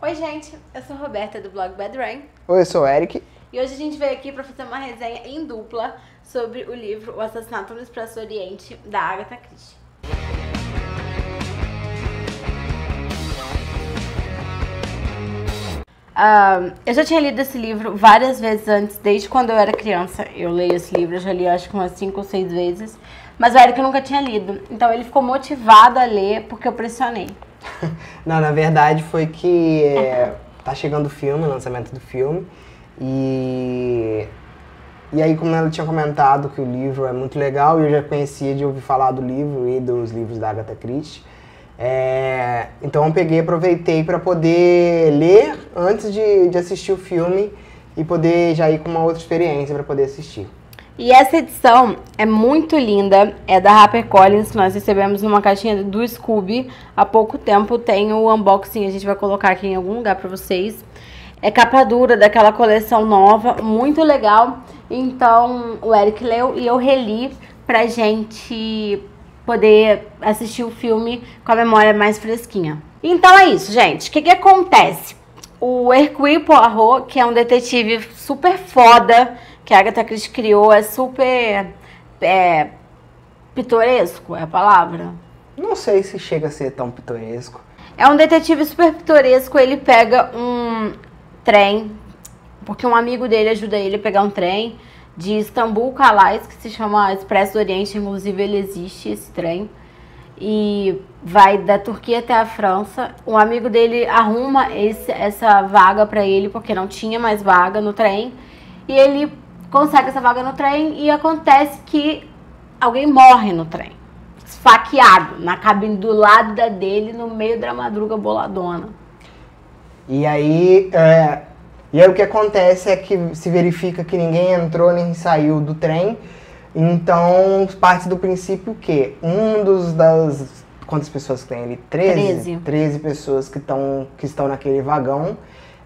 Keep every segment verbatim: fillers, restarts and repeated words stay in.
Oi gente, eu sou a Roberta do blog Bad Rain. Oi, eu sou o Eric. E hoje a gente veio aqui para fazer uma resenha em dupla sobre o livro O Assassinato no Expresso Oriente, da Agatha Christie. Uh, eu já tinha lido esse livro várias vezes antes, desde quando eu era criança. Eu leio esse livro, eu já li acho que umas cinco ou seis vezes. Mas o Eric nunca tinha lido, então ele ficou motivado a ler porque eu pressionei. Não, na verdade foi que é, tá chegando o filme, o lançamento do filme. E, e aí, como ela tinha comentado que o livro é muito legal, e eu já conhecia de ouvir falar do livro e dos livros da Agatha Christie. É, então eu peguei e aproveitei para poder ler antes de, de assistir o filme e poder já ir com uma outra experiência para poder assistir. E essa edição é muito linda, é da HarperCollins, que nós recebemos numa caixinha do Scooby há pouco tempo. Tem o unboxing, a gente vai colocar aqui em algum lugar para vocês. É capa dura daquela coleção nova, muito legal. Então o Eric leu e eu reli pra gente poder assistir o filme com a memória mais fresquinha. Então é isso, gente. O que que acontece? O Hercule Poirot, que é um detetive super foda, que a Agatha Christie criou, é super é, pitoresco, é a palavra? Não sei se chega a ser tão pitoresco. É um detetive super pitoresco, ele pega um trem, porque um amigo dele ajuda ele a pegar um trem de Istambul Calais, que se chama Expresso do Oriente, inclusive ele existe, esse trem, e vai da Turquia até a França. Um amigo dele arruma esse, essa vaga pra ele, porque não tinha mais vaga no trem, e ele consegue essa vaga no trem e acontece que alguém morre no trem, esfaqueado, na cabine do lado da dele, no meio da madruga boladona. E aí, é, e aí o que acontece é que se verifica que ninguém entrou nem saiu do trem. Então parte do princípio que um dos das... Quantas pessoas tem ali? treze? treze pessoas que, tão, que estão naquele vagão.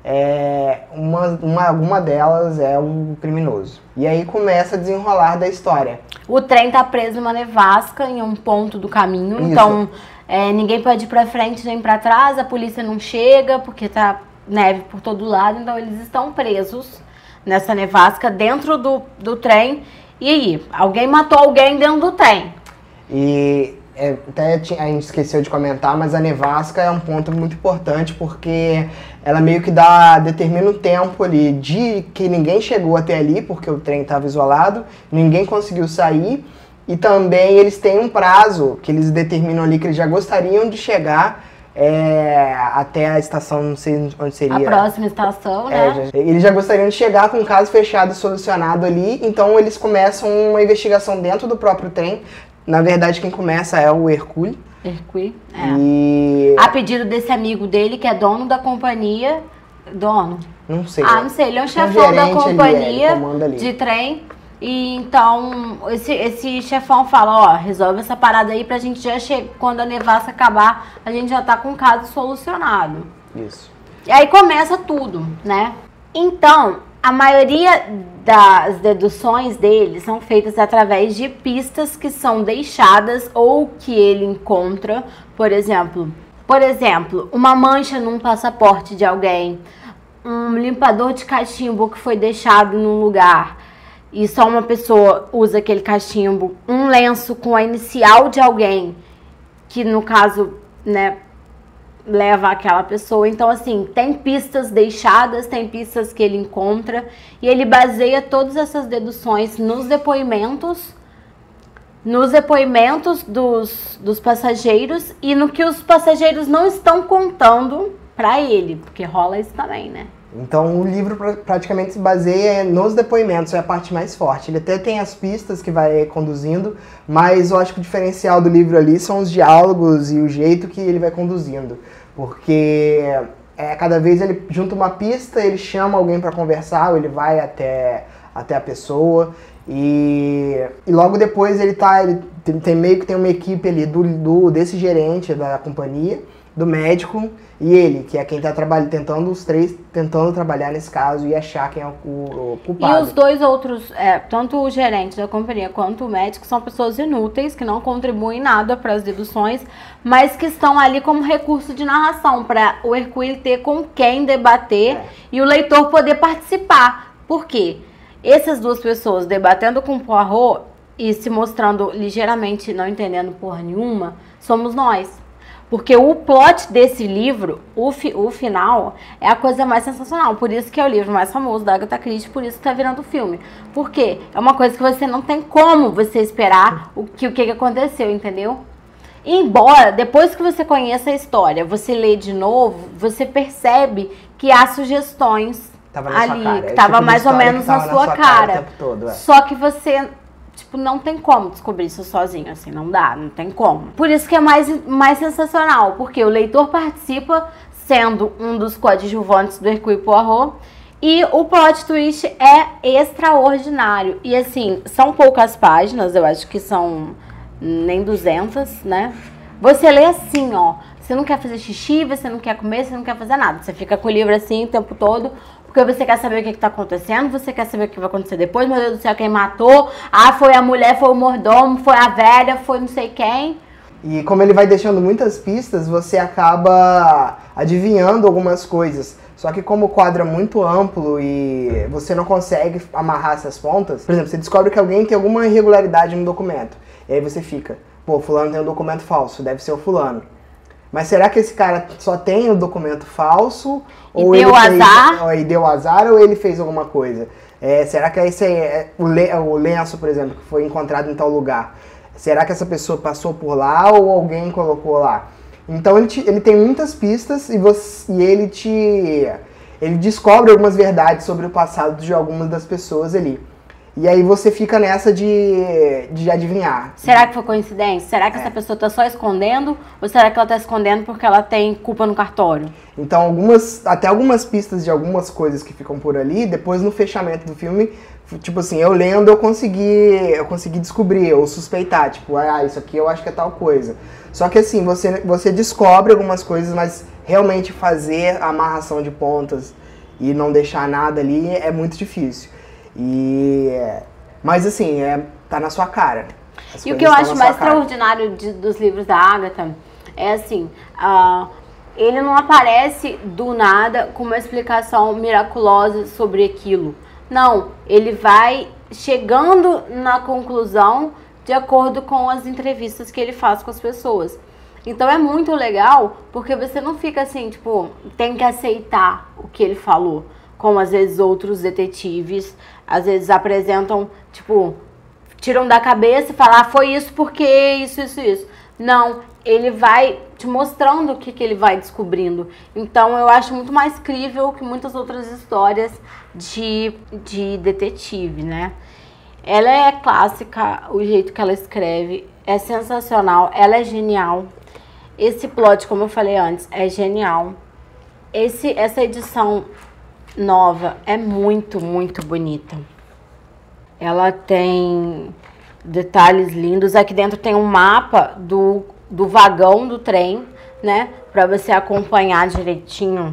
É, uma, uma, uma delas é o criminoso. E aí começa a desenrolar da história. O trem tá preso numa nevasca em um ponto do caminho. Isso. Então é, ninguém pode ir pra frente nem pra trás, a polícia não chega porque tá neve por todo lado. Então eles estão presos nessa nevasca dentro do, do trem. E aí, alguém matou alguém dentro do trem. E é, até a gente esqueceu de comentar, mas a nevasca é um ponto muito importante porque ela meio que dá, determina o tempo ali de que ninguém chegou até ali, porque o trem estava isolado, ninguém conseguiu sair, e também eles têm um prazo que eles determinam ali que eles já gostariam de chegar é, até a estação, não sei onde seria. A próxima estação, né? É, já, eles já gostariam de chegar com o caso fechado e solucionado ali, então eles começam uma investigação dentro do próprio trem. Na verdade, quem começa é o Hercule. Hercule, é. E... A pedido desse amigo dele, que é dono da companhia. Dono? Não sei. Ah, não sei. Ele é um chefão da companhia ali, de trem. E então, esse, esse chefão fala, ó, resolve essa parada aí pra gente já chegar. Quando a nevasca acabar, a gente já tá com o caso solucionado. Isso. E aí começa tudo, né? Então, a maioria das deduções dele são feitas através de pistas que são deixadas ou que ele encontra. Por exemplo, por exemplo, uma mancha num passaporte de alguém, um limpador de cachimbo que foi deixado num lugar e só uma pessoa usa aquele cachimbo, um lenço com a inicial de alguém, que no caso, né, leva aquela pessoa. Então, assim, tem pistas deixadas, tem pistas que ele encontra, e ele baseia todas essas deduções nos depoimentos, nos depoimentos dos, dos passageiros e no que os passageiros não estão contando pra ele, porque rola isso também, né? Então o livro praticamente se baseia nos depoimentos, é a parte mais forte. Ele até tem as pistas que vai conduzindo, mas eu acho que o diferencial do livro ali são os diálogos e o jeito que ele vai conduzindo. Porque é, cada vez ele junta uma pista, ele chama alguém para conversar, ou ele vai até, até a pessoa, e, e logo depois ele, tá, ele tem, tem meio que tem uma equipe ali do, do, desse gerente da companhia, do médico e ele, que é quem tá trabalhando, tentando os três, tentando trabalhar nesse caso e achar quem é o, o culpado. E os dois outros, é, tanto o gerente da companhia quanto o médico, são pessoas inúteis, que não contribuem nada para as deduções, mas que estão ali como recurso de narração, para o Hercule ter com quem debater é. e o leitor poder participar. Por quê? Essas duas pessoas debatendo com o Poirot e se mostrando ligeiramente não entendendo porra nenhuma, somos nós. Porque o plot desse livro, o, fi, o final, é a coisa mais sensacional. Por isso que é o livro mais famoso da Agatha Christie, por isso que tá virando filme. Por quê? É uma coisa que você não tem como você esperar o que, o que aconteceu, entendeu? E embora, depois que você conheça a história, você lê de novo, você percebe que há sugestões tava na ali, sua cara. que tava tipo mais ou menos na, na sua, sua cara. cara o tempo todo, é. Só que você... Tipo, não tem como descobrir isso sozinho, assim, não dá, não tem como. Por isso que é mais, mais sensacional, porque o leitor participa sendo um dos coadjuvantes do Hercule Poirot e o plot twist é extraordinário. E assim, são poucas páginas, eu acho que são nem duzentas, né? Você lê assim, ó, você não quer fazer xixi, você não quer comer, você não quer fazer nada. Você fica com o livro assim o tempo todo, porque você quer saber o que está acontecendo, você quer saber o que vai acontecer depois, meu Deus do céu, quem matou? Ah, foi a mulher, foi o mordomo, foi a velha, foi não sei quem. E como ele vai deixando muitas pistas, você acaba adivinhando algumas coisas. Só que como o quadro é muito amplo e você não consegue amarrar essas pontas, por exemplo, você descobre que alguém tem alguma irregularidade no documento. E aí você fica, pô, fulano tem um documento falso, deve ser o fulano. Mas será que esse cara só tem o documento falso? E ou deu ele azar? Fez, ou, e deu azar ou ele fez alguma coisa? É, será que esse é, o, le, o lenço, por exemplo, que foi encontrado em tal lugar? Será que essa pessoa passou por lá ou alguém colocou lá? Então ele, te, ele tem muitas pistas e, você, e ele te ele descobre algumas verdades sobre o passado de algumas das pessoas ali. E aí você fica nessa de, de adivinhar. Será que foi coincidência? Será que é. essa pessoa está só escondendo? Ou será que ela está escondendo porque ela tem culpa no cartório? Então, algumas, até algumas pistas de algumas coisas que ficam por ali, depois no fechamento do filme, tipo assim, eu lendo eu consegui, eu consegui descobrir, ou suspeitar, tipo, ah, isso aqui eu acho que é tal coisa. Só que assim, você, você descobre algumas coisas, mas realmente fazer a amarração de pontas e não deixar nada ali é muito difícil. E, mas assim, é, tá na sua cara. As e o que eu acho mais extraordinário de, dos livros da Agatha é assim, uh, ele não aparece do nada com uma explicação miraculosa sobre aquilo. Não, ele vai chegando na conclusão de acordo com as entrevistas que ele faz com as pessoas. Então é muito legal, porque você não fica assim, tipo, tem que aceitar o que ele falou. Como às vezes outros detetives, às vezes apresentam, tipo, tiram da cabeça e falam, ah, foi isso porque isso, isso, isso. Não, ele vai te mostrando o que, que ele vai descobrindo. Então eu acho muito mais crível que muitas outras histórias de, de detetive, né? Ela é clássica, o jeito que ela escreve é sensacional, ela é genial. Esse plot, como eu falei antes, é genial. Esse, essa edição nova é muito, muito bonita. Ela tem detalhes lindos. Aqui dentro tem um mapa do, do vagão do trem, né? Pra você acompanhar direitinho.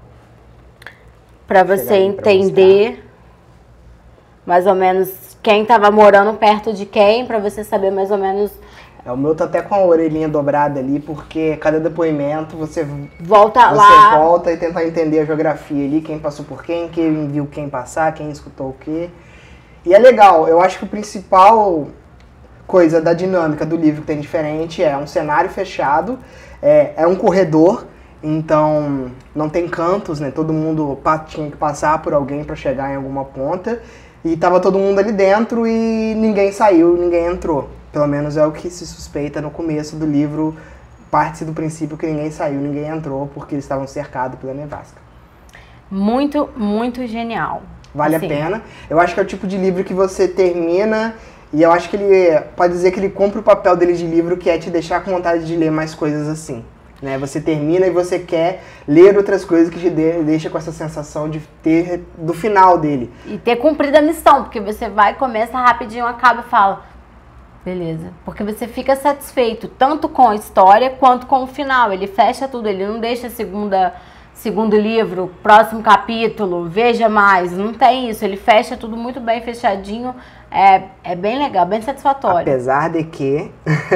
Pra você entender mais ou menos quem tava morando perto de quem, pra você saber mais ou menos. É, o meu tá até com a orelhinha dobrada ali, porque cada depoimento você volta você lá. volta e tentar entender a geografia ali, quem passou por quem, quem viu quem passar, quem escutou o quê. E é legal, eu acho que o principal coisa da dinâmica do livro que tem diferente é um cenário fechado, é, é um corredor, então não tem cantos, né? Todo mundo tinha que passar por alguém para chegar em alguma ponta, e tava todo mundo ali dentro e ninguém saiu, ninguém entrou. Pelo menos é o que se suspeita no começo do livro, parte do princípio que ninguém saiu, ninguém entrou, porque eles estavam cercados pela nevasca. Muito, muito genial. Vale assim. a pena. Eu acho que é o tipo de livro que você termina e eu acho que ele pode dizer que ele cumpre o papel dele de livro, que é te deixar com vontade de ler mais coisas assim. Né? Você termina e você quer ler outras coisas que te deixa com essa sensação de ter do final dele. E ter cumprido a missão, porque você vai, começa rapidinho, acaba e fala... Beleza. Porque você fica satisfeito tanto com a história quanto com o final. Ele fecha tudo, ele não deixa a segunda, segundo livro, próximo capítulo, veja mais. Não tem isso. Ele fecha tudo muito bem fechadinho. É, é bem legal, bem satisfatório. Apesar de que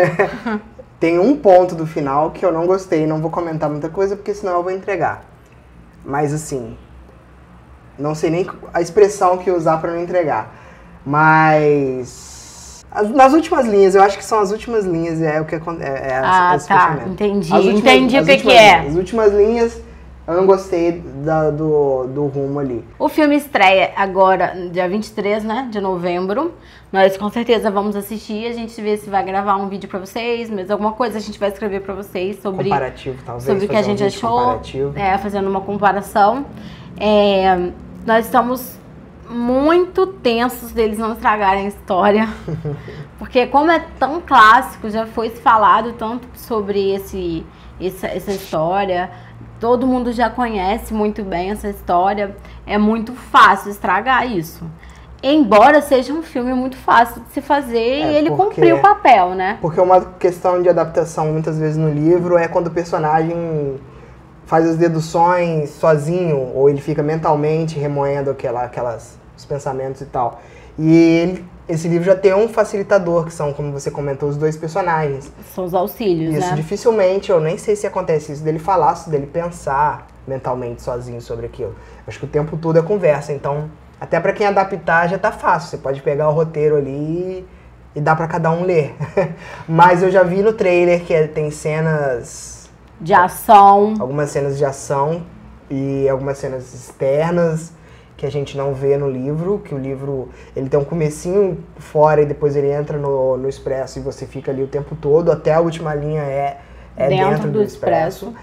tem um ponto do final que eu não gostei. Não vou comentar muita coisa porque senão eu vou entregar. Mas assim, não sei nem a expressão que usar pra não entregar. Mas... nas últimas linhas, eu acho que são as últimas linhas, é o que é, é, é Ah, esse tá, fechamento. entendi. As últimas, Entendi o as que últimas que é. linhas. As últimas linhas, eu não gostei da, do, do rumo ali. O filme estreia agora, dia vinte e três, né, de novembro. Nós com certeza vamos assistir, a gente vê se vai gravar um vídeo pra vocês, mas alguma coisa a gente vai escrever pra vocês sobre... Comparativo, talvez, sobre o que a gente um vídeo achou. comparativo. É, fazendo uma comparação. É, nós estamos muito tensos deles não estragarem a história. Porque como é tão clássico, já foi se falado tanto sobre esse, essa, essa história, todo mundo já conhece muito bem essa história, é muito fácil estragar isso. Embora seja um filme muito fácil de se fazer É, e ele porque- cumpriu o papel, né? Porque uma questão de adaptação, muitas vezes no livro, é quando o personagem faz as deduções sozinho, ou ele fica mentalmente remoendo aquela, aquelas, os pensamentos e tal. E ele, esse livro já tem um facilitador, que são, como você comentou, os dois personagens. São os auxílios, Isso, né? dificilmente, eu nem sei se acontece isso, dele falar, dele pensar mentalmente sozinho sobre aquilo. Acho que o tempo todo é conversa, então, até pra quem adaptar já tá fácil, você pode pegar o roteiro ali e, e dá pra cada um ler. Mas eu já vi no trailer que tem cenas, De ação. algumas cenas de ação e algumas cenas externas que a gente não vê no livro, que o livro, ele tem um comecinho fora e depois ele entra no, no Expresso e você fica ali o tempo todo, até a última linha é, é Dentro dentro, do do, Expresso. Expresso.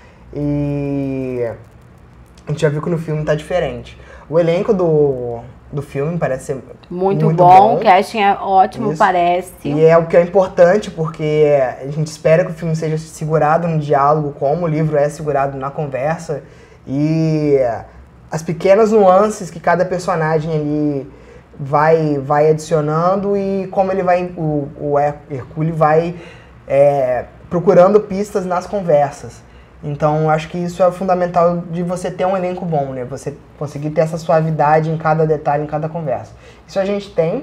E a gente já viu que no filme tá diferente. O elenco do, do filme parece ser Muito, muito bom, bom. o casting é ótimo, Isso. parece. E é o que é importante, porque a gente espera que o filme seja segurado no diálogo, como o livro é segurado na conversa. E as pequenas nuances que cada personagem ali vai, vai adicionando e como ele vai, o, o Hercule vai é, procurando pistas nas conversas. Então, acho que isso é fundamental de você ter um elenco bom, né? Você conseguir ter essa suavidade em cada detalhe, em cada conversa. Isso a gente tem,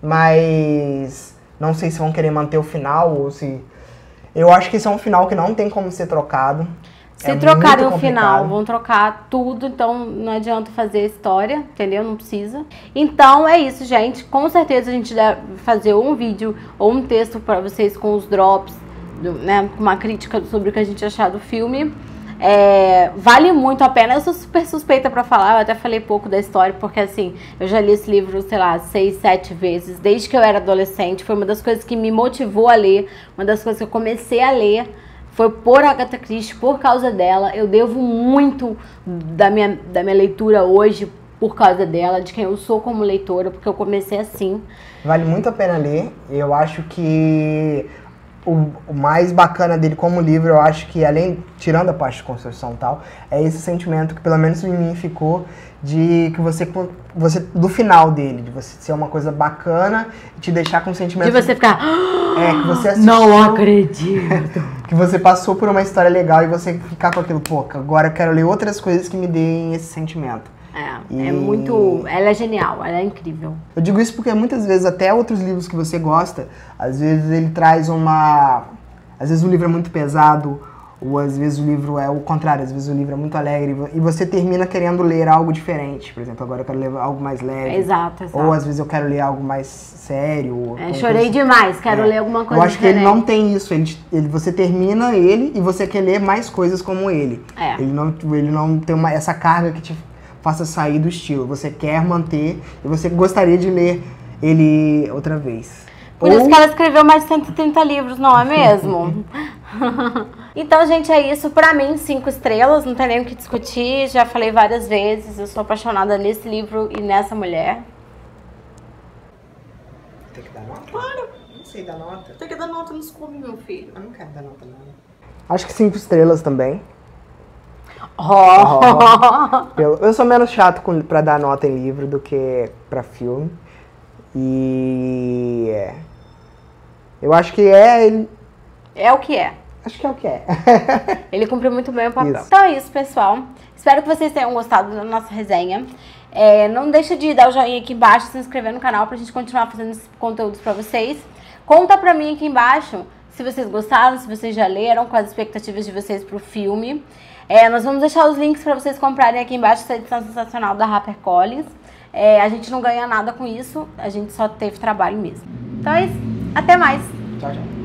mas não sei se vão querer manter o final ou se... Eu acho que isso é um final que não tem como ser trocado. Se É trocarem muito o final, complicado. vão trocar tudo, então não adianta fazer história, entendeu? Não precisa. Então é isso, gente. Com certeza a gente deve fazer um vídeo ou um texto para vocês com os drops, do, né, com uma crítica sobre o que a gente achar do filme. É, vale muito a pena. Eu sou super suspeita pra falar, eu até falei pouco da história, porque assim, eu já li esse livro, sei lá, seis, sete vezes, desde que eu era adolescente. Foi uma das coisas que me motivou a ler, uma das coisas que eu comecei a ler. Foi por Agatha Christie, por causa dela. Eu devo muito da minha, da minha leitura hoje por causa dela, de quem eu sou como leitora, porque eu comecei assim. Vale muito a pena ler. Eu acho que o, o mais bacana dele como livro, eu acho que além, tirando a parte de construção e tal, é esse sentimento que pelo menos em mim ficou de que você, você do final dele, de você ser uma coisa bacana e te deixar com um sentimento... De você ficar... É, que você assistiu... Não acredito! Que você passou por uma história legal e você ficar com aquilo, pô, agora eu quero ler outras coisas que me deem esse sentimento. É, E- é muito... Ela é genial, ela é incrível. Eu digo isso porque muitas vezes, até outros livros que você gosta, às vezes ele traz uma... Às vezes o livro é muito pesado, ou às vezes o livro é o contrário, às vezes o livro é muito alegre, e você termina querendo ler algo diferente. Por exemplo, agora eu quero ler algo mais leve. Exato, exato. Ou às vezes eu quero ler algo mais sério. ou É, alguma chorei coisa demais, quero É. ler alguma coisa Eu acho que diferente. ele não tem isso. Ele, ele, você termina ele e você quer ler mais coisas como ele. É. Ele não, ele não tem uma, essa carga que te faça sair do estilo. Você quer manter e você gostaria de ler ele outra vez. Por isso que ela escreveu mais de cento e trinta livros, não é mesmo? Então, gente, é isso. Pra mim, cinco estrelas, não tem nem o que discutir. Já falei várias vezes, eu sou apaixonada nesse livro e nessa mulher. Tem que dar nota? Claro. Não sei dar nota. Tem que dar nota nos cumes, meu filho. Eu não quero dar nota, não. Acho que cinco estrelas também. Oh. Eu, eu sou menos chato com, pra dar nota em livro do que pra filme. E... Eu acho que é, ele... É o que é. Acho que é o que é. Ele cumpriu muito bem o papel. Isso. Então é isso, pessoal. Espero que vocês tenham gostado da nossa resenha. É, não deixa de dar o joinha aqui embaixo, se inscrever no canal pra gente continuar fazendo esses conteúdos pra vocês. Conta pra mim aqui embaixo se vocês gostaram, se vocês já leram, quais as expectativas de vocês pro filme. É, nós vamos deixar os links pra vocês comprarem aqui embaixo essa edição sensacional da HarperCollins. É, a gente não ganha nada com isso, a gente só teve trabalho mesmo. Então é isso. Até mais! Tchau, tchau.